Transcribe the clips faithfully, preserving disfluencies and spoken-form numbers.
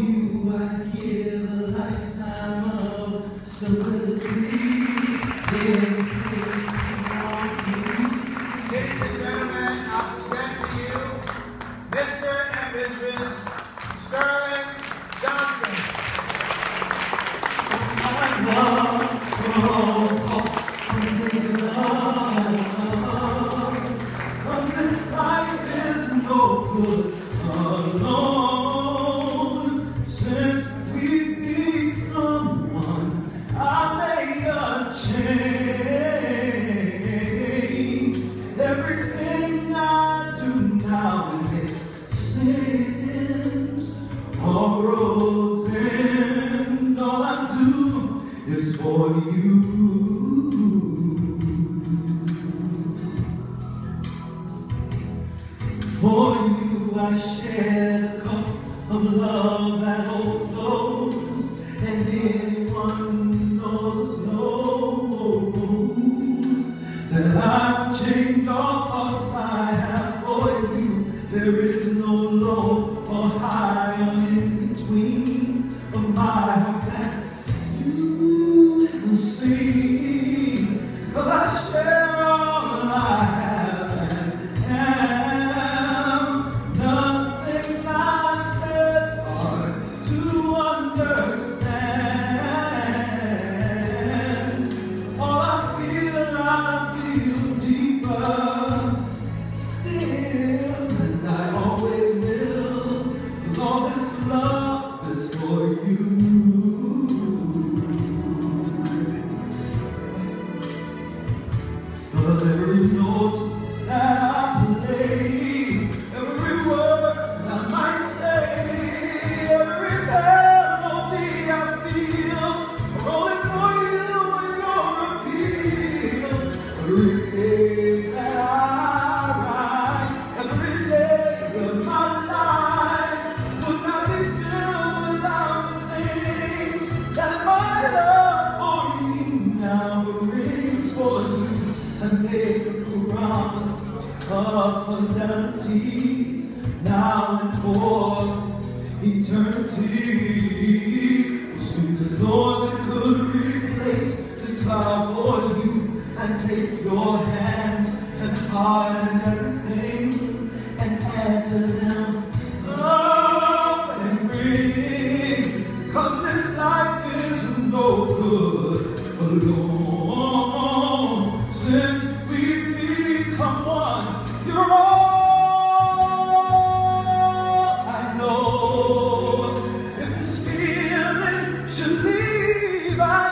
you I give a lifetime of stability. Ladies and gentlemen, I present to you Mister and Missus Sterling Johnson. I love your thoughts from thinking of, 'cause this life is no good alone. Since we've become one, I made a change. Everything I do now, it makes sense. All roads end, all I do is for you. For you I shared a cup of love that overflows, and anyone knows knows that I've changed all thoughts I have for you. There is no low or high or in between of my heart that you can see, 'cause I share all I have and am. Nothing I said's hard to understand. All I feel, I feel deeper still, and I always will, 'cause all this love is for you. But every note that I play, every word that I might say, every melody I feel, are only for you and your appeal. Every page that I write, every day of my life would not be filled without the things that my love for you now brings for you. And make a promise of fidelity now and for eternity. See, there's no one that could replace this vow for you, and take your hand and heart and everything and add to them love and ring, 'cause this life is no good alone. Since we've become one, you're all I know. If this feeling should leave, I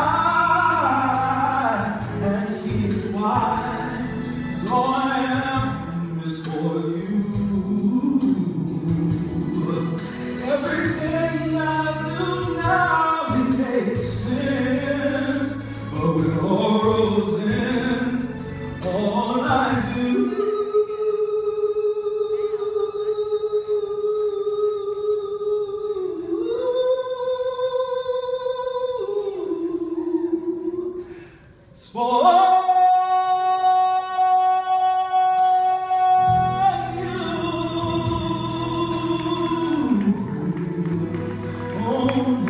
die. And here's why: all I am is for you. Everything I do now, it makes sense. But when all roads end, all I do is for you. Oh,